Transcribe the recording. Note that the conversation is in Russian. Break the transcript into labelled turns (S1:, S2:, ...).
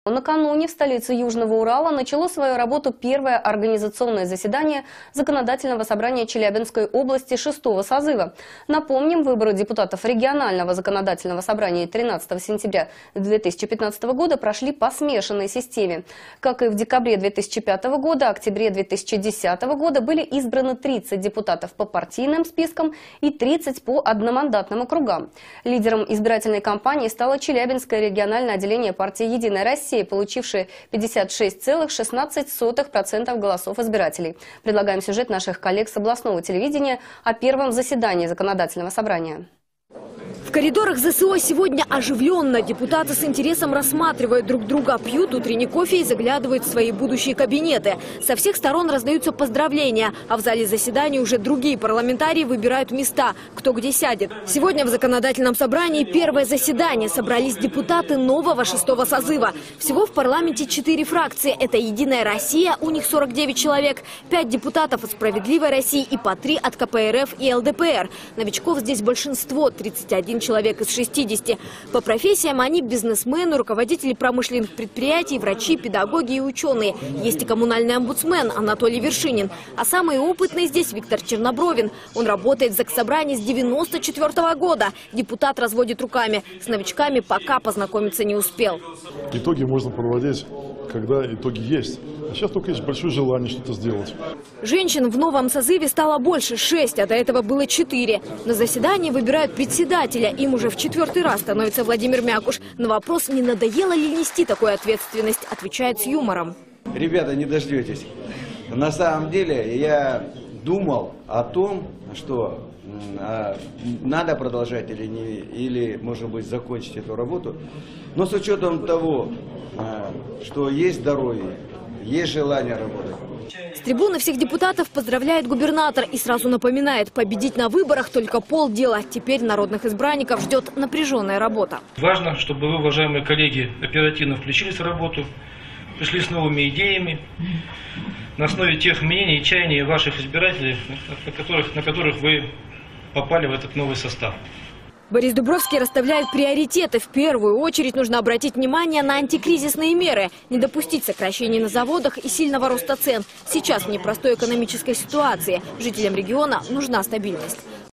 S1: Накануне в столице Южного Урала начало свою работу первое организационное заседание Законодательного собрания Челябинской области 6-го созыва. Напомним, выборы депутатов регионального законодательного собрания 13 сентября 2015 года прошли по смешанной системе. Как и в декабре 2005 года, октябре 2010 года были избраны 30 депутатов по партийным спискам и 30 по одномандатным округам. Лидером избирательной кампании стало Челябинское региональное отделение партии «Единая Россия», получившие 56,16% голосов избирателей. Предлагаем сюжет наших коллег с областного телевидения о первом заседании Законодательного собрания.
S2: В коридорах ЗСО сегодня оживленно. Депутаты с интересом рассматривают друг друга, пьют утренний кофе и заглядывают в свои будущие кабинеты. Со всех сторон раздаются поздравления, а в зале заседаний уже другие парламентарии выбирают места, кто где сядет. Сегодня в Законодательном собрании первое заседание. Собрались депутаты нового 6-го созыва. Всего в парламенте 4 фракции. Это «Единая Россия», у них 49 человек, 5 депутатов от «Справедливой России» и по 3 от КПРФ и ЛДПР. Новичков здесь большинство, 31 человек из 60. По профессиям они бизнесмены, руководители промышленных предприятий, врачи, педагоги и ученые. Есть и коммунальный омбудсмен Анатолий Вершинин. А самый опытный здесь Виктор Чернобровин. Он работает в Заксобрании с 1994 года. Депутат разводит руками. С новичками пока познакомиться не успел.
S3: Итоги можно проводить, когда итоги есть. А сейчас только есть большое желание что-то сделать.
S2: Женщин в новом созыве стало больше – 6, а до этого было 4. На заседании выбирают председателя. Им уже в 4-й раз становится Владимир Мякуш. На вопрос, не надоело ли нести такую ответственность, отвечает с юмором.
S4: Ребята, не дождетесь. На самом деле я думал о том, что надо продолжать или не, или, может быть, закончить эту работу. Но с учетом того, что есть здоровье, есть желание работать.
S2: С трибуны всех депутатов поздравляет губернатор и сразу напоминает, победить на выборах только полдела. Теперь народных избранников ждет напряженная работа.
S5: Важно, чтобы вы, уважаемые коллеги, оперативно включились в работу, пришли с новыми идеями на основе тех мнений и чаяний ваших избирателей, на которых вы попали в этот новый состав.
S2: Борис Дубровский расставляет приоритеты. В первую очередь нужно обратить внимание на антикризисные меры. Не допустить сокращений на заводах и сильного роста цен. Сейчас в непростой экономической ситуации жителям региона нужна стабильность.